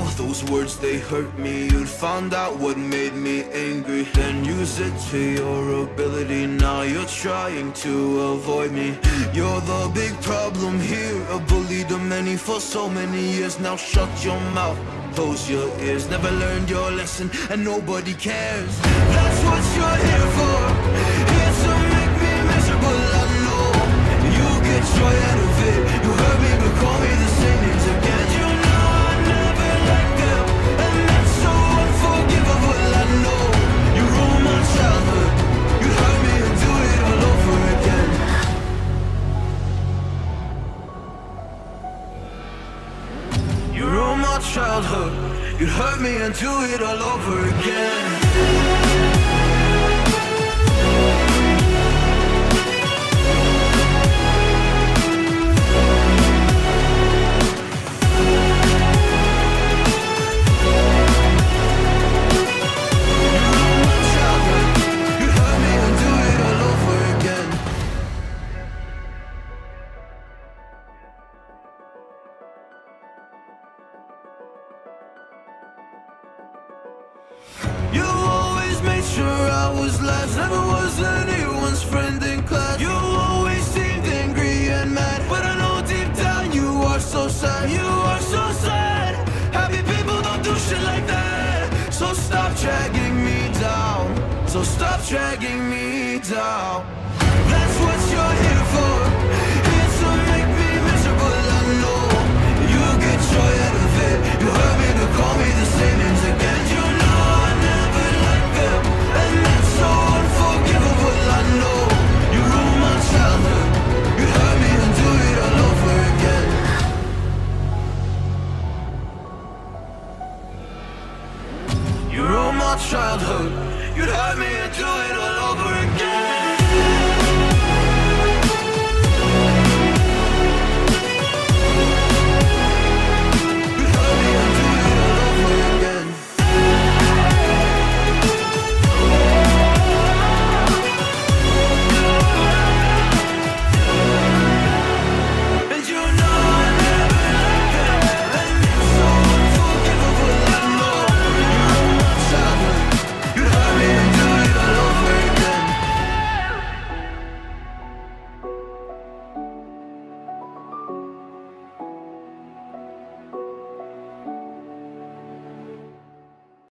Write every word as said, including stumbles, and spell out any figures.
those words, they hurt me. You'd found out what made me angry, then use it to your ability. Now you're trying to avoid me. You're the big problem here, a bully to many for so many years. Now shut your mouth, close your ears. Never learned your lesson and nobody cares. That's what you're here for, here to make me miserable. I know you get joy out of it. You hurt me but call me the same names again. You know I never liked them, and that's so unforgivable. I know you ruined my childhood. You hurt me and do it all over again. You ruined my childhood. You hurt me and do it all over again. You always made sure I was last, never was anyone's friend in class. You always seemed angry and mad, but I know deep down you are so sad. You are so sad. Happy people don't do shit like that. So stop dragging me down, so stop dragging me down. That's what you're here for, here to make me miserable. I know you get joy out of it. You hurt me to call me the same names again. You know I never liked them, and that's so unforgivable. I know you ruined my childhood. You hurt me and do it all over again. You ruined my childhood. You'd hurt me and do it all